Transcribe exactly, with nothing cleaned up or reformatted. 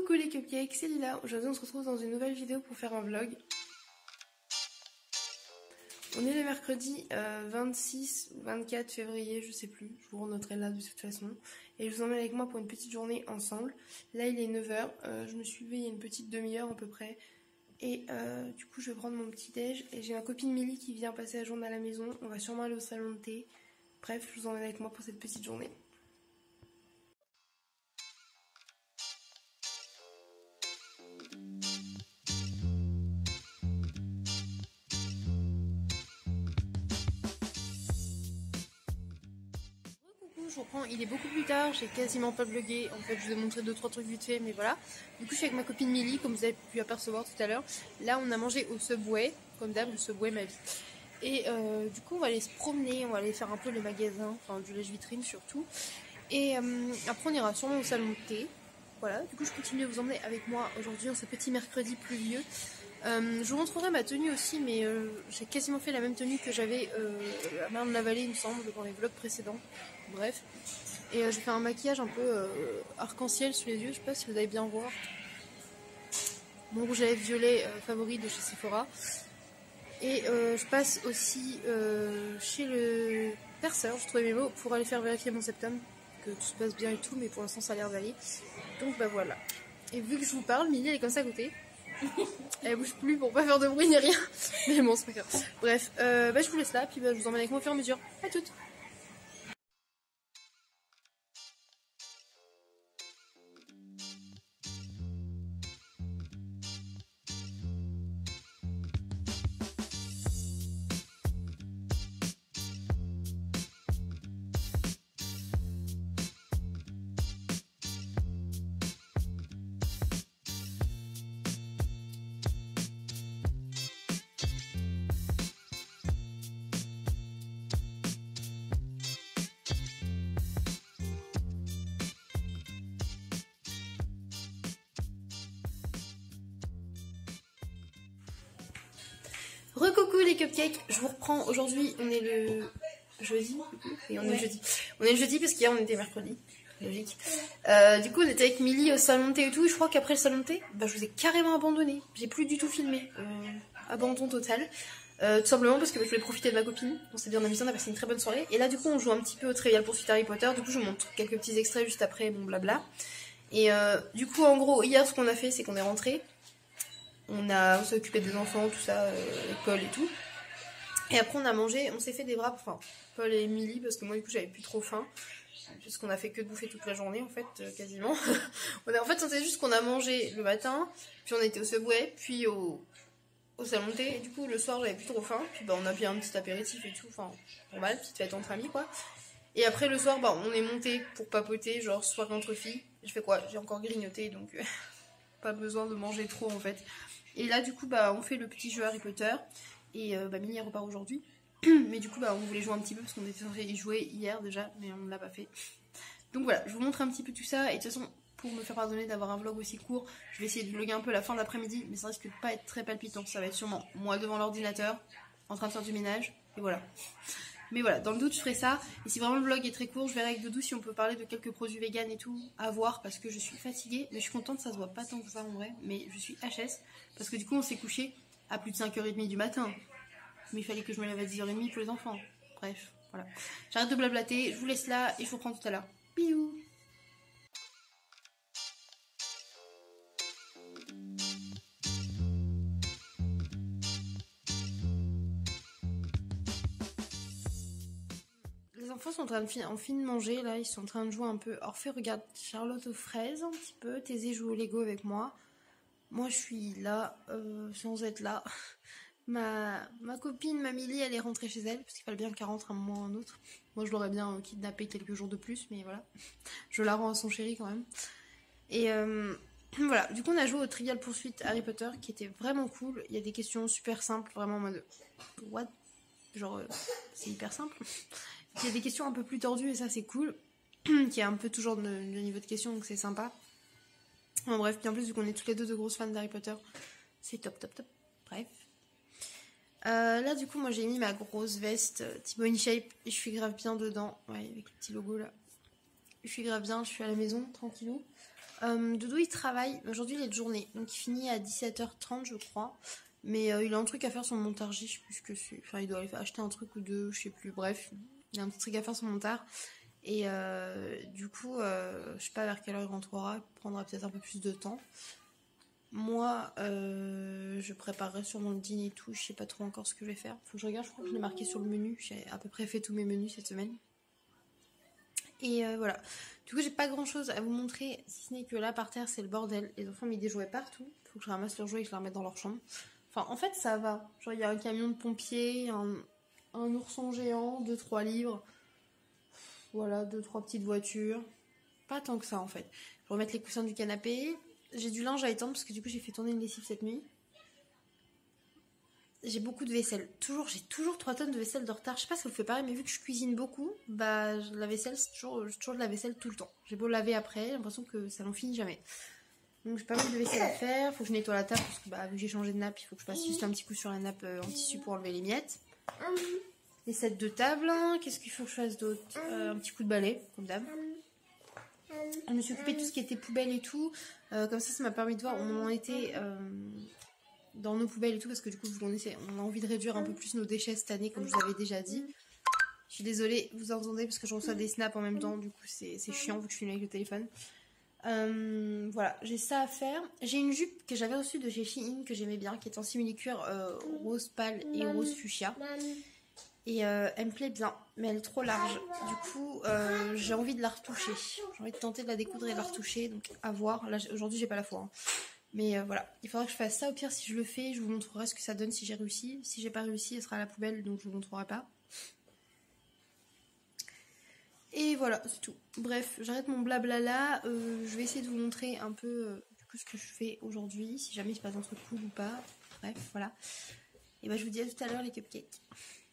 Coucou les cupcakes, c'est Lila. Aujourd'hui on se retrouve dans une nouvelle vidéo pour faire un vlog. On est le mercredi euh, vingt-six ou vingt-quatre février, je sais plus, je vous renoterai là de toute façon. Et je vous emmène avec moi pour une petite journée ensemble. Là il est neuf heures, euh, je me suis levée il y a une petite demi-heure à peu près. Et euh, du coup je vais prendre mon petit déj. Et j'ai ma copine Milly qui vient passer la journée à la maison. On va sûrement aller au salon de thé. Bref, je vous emmène avec moi pour cette petite journée. Je reprends, il est beaucoup plus tard, j'ai quasiment pas vlogué, en fait je vous ai montré deux trois trucs vite fait, mais voilà. Du coup je suis avec ma copine Milly, comme vous avez pu apercevoir tout à l'heure. Là on a mangé au Subway, comme d'hab, le Subway ma vie. Et euh, du coup on va aller se promener, on va aller faire un peu les magasins, enfin du lèche-vitrine surtout. Et euh, après on ira sûrement au salon de thé. Voilà, du coup je continue à vous emmener avec moi aujourd'hui en ce petit mercredi pluvieux. Euh, je vous montrerai ma tenue aussi, mais euh, j'ai quasiment fait la même tenue que j'avais euh, à Marne-la-Vallée, il me semble, dans les vlogs précédents. Bref. Et euh, j'ai fait un maquillage un peu euh, arc-en-ciel sous les yeux, je sais pas si vous allez bien voir. Mon rouge à lèvres violet euh, favori de chez Sephora. Et euh, je passe aussi euh, chez le perceur, je trouvais mes mots, pour aller faire vérifier mon septum, que tout se passe bien et tout, mais pour l'instant ça a l'air d'aller. Donc bah voilà. Et vu que je vous parle, Milly elle est comme ça à côté. Elle bouge plus pour pas faire de bruit ni rien. Mais bon, c'est pas grave. Bref, euh, bah, je vous laisse là, puis bah, je vous emmène avec moi au fur et à mesure. À toutes. Recoucou les cupcakes, je vous reprends. Aujourd'hui on est le jeudi, et on est ouais. le jeudi. On est le jeudi parce qu'hier on était mercredi, logique. Euh, du coup on était avec Milly au salon de thé et tout, et je crois qu'après le salon de thé, bah, je vous ai carrément abandonné. J'ai plus du tout filmé, euh, abandon total. Euh, tout simplement parce que bah, je voulais profiter de ma copine, on s'est bien amusé, on a passé une très bonne soirée. Et là du coup on joue un petit peu au Trivial Pursuit Harry Potter, du coup je vous montre quelques petits extraits juste après mon blabla. Et euh, du coup en gros hier ce qu'on a fait c'est qu'on est rentré. On a s'est occupé des enfants, tout ça, euh, Paul et tout. Et après on a mangé, on s'est fait des wraps, enfin Paul et Milly, parce que moi du coup j'avais plus trop faim. Puisqu'on a fait que de bouffer toute la journée en fait, euh, quasiment. on a, en fait c'est juste qu'on a mangé le matin, puis on était au Subway, puis au, au salon de thé. Et du coup le soir j'avais plus trop faim, puis bah on a pris un petit apéritif et tout, enfin normal, petite fête entre amis quoi. Et après le soir bah on est monté pour papoter, genre soirée entre filles. Je fais quoi? J'ai encore grignoté donc euh, pas besoin de manger trop en fait. Et là du coup bah on fait le petit jeu Harry Potter. Et euh, bah Milly repart aujourd'hui. Mais du coup bah on voulait jouer un petit peu parce qu'on était censé y jouer hier déjà, mais on ne l'a pas fait. Donc voilà, je vous montre un petit peu tout ça. Et de toute façon pour me faire pardonner d'avoir un vlog aussi court, je vais essayer de vlogger un peu la fin de l'après-midi, mais ça risque de pas être très palpitant. Ça va être sûrement moi devant l'ordinateur en train de faire du ménage. Et voilà. Mais voilà, dans le doute je ferai ça. Et si vraiment le vlog est très court, je verrai avec Doudou si on peut parler de quelques produits vegan et tout à voir, parce que je suis fatiguée. Mais je suis contente, ça se voit pas tant que ça en vrai. Mais je suis H S parce que du coup on s'est couché à plus de cinq heures trente du matin. Mais il fallait que je me lève à dix heures trente pour les enfants. Bref, voilà. J'arrête de blablater, je vous laisse là et je vous reprends tout à l'heure. Bisous. Les enfants sont en train de fin... en fin de manger, là, ils sont en train de jouer un peu. Orphée regarde Charlotte aux fraises un petit peu. Thésée joue au Lego avec moi. Moi, je suis là, euh, sans être là. Ma... ma copine, ma Milly, elle est rentrée chez elle, parce qu'il fallait bien qu'elle rentre un moment ou un autre. Moi, je l'aurais bien kidnappé quelques jours de plus, mais voilà. Je la rends à son chéri quand même. Et euh, voilà, du coup, on a joué au Trivial Pursuit Harry Potter, qui était vraiment cool. Il y a des questions super simples, vraiment en mode... What? Genre, euh, c'est hyper simple. Il y a des questions un peu plus tordues, et ça, c'est cool. Qui est un peu toujours le niveau de questions, donc c'est sympa. En bref, puis en plus, vu qu'on est toutes les deux de grosses fans d'Harry Potter, c'est top, top, top. Bref. Euh, là, du coup, moi, j'ai mis ma grosse veste euh, Thibaut InShape et je suis grave bien dedans. Ouais, avec le petit logo là. Je suis grave bien, je suis à la maison, tranquillou. Euh, Dodo il travaille, aujourd'hui il est de journée, donc il finit à dix-sept heures trente je crois. Mais euh, il a un truc à faire sur le montargis, je sais plus ce que c'est. Enfin il doit aller acheter un truc ou deux, je sais plus, bref. Il a un petit truc à faire sur le montard. Et euh, du coup, euh, je sais pas vers quelle heure il rentrera, il prendra peut-être un peu plus de temps. Moi, euh, je préparerai sûrement le dîner et tout, je sais pas trop encore ce que je vais faire. Faut que je regarde, je crois que je l'ai marqué sur le menu, j'ai à peu près fait tous mes menus cette semaine. Et euh, voilà. Du coup, j'ai pas grand chose à vous montrer, si ce n'est que là par terre, c'est le bordel. Les enfants ont mis des jouets partout. Faut que je ramasse leurs jouets et que je les remette dans leur chambre. Enfin, en fait, ça va. Genre, il y a un camion de pompiers, un, un ourson géant, deux trois livres. Voilà, deux trois petites voitures. Pas tant que ça en fait. Je vais remettre les coussins du canapé. J'ai du linge à étendre parce que du coup, j'ai fait tourner une lessive cette nuit. J'ai beaucoup de vaisselle. Toujours, j'ai toujours trois tonnes de vaisselle de retard. Je sais pas si ça vous fait pareil, mais vu que je cuisine beaucoup, bah la vaisselle, c'est toujours, toujours de la vaisselle tout le temps. J'ai beau laver après, j'ai l'impression que ça n'en finit jamais. Donc j'ai pas mal de vaisselle à faire. Faut que je nettoie la table parce que bah, vu que j'ai changé de nappe, il faut que je passe juste un petit coup sur la nappe euh, en tissu pour enlever les miettes. Les sets de table. Qu'est-ce qu'il faut que je fasse d'autre? euh, Un petit coup de balai, comme d'hab. Je me suis occupée de tout ce qui était poubelle et tout. Euh, comme ça, ça m'a permis de voir où on en était euh, dans nos poubelles et tout. Parce que du coup, on, essaie, on a envie de réduire un peu plus nos déchets cette année, comme je vous avais déjà dit. Je suis désolée, vous entendez, parce que je reçois des snaps en même temps. Du coup, c'est chiant vu que je filme avec le téléphone. Euh, voilà, j'ai ça à faire. J'ai une jupe que j'avais reçue de chez Shein, que j'aimais bien, qui est en simili-cuir euh, rose pâle et rose fuchsia. Et euh, elle me plaît bien, mais elle est trop large. Du coup, euh, j'ai envie de la retoucher. J'ai envie de tenter de la découdre et de la retoucher. Donc, à voir. Là, aujourd'hui, j'ai pas la foi. Hein. Mais euh, voilà, il faudra que je fasse ça. Au pire, si je le fais, je vous montrerai ce que ça donne si j'ai réussi. Si j'ai pas réussi, elle sera à la poubelle, donc je vous montrerai pas. Et voilà, c'est tout. Bref, j'arrête mon blabla là. Euh, je vais essayer de vous montrer un peu euh, du coup, ce que je fais aujourd'hui. Si jamais il se passe un truc cool ou pas. Bref, voilà. Et bah, je vous dis à tout à l'heure, les cupcakes.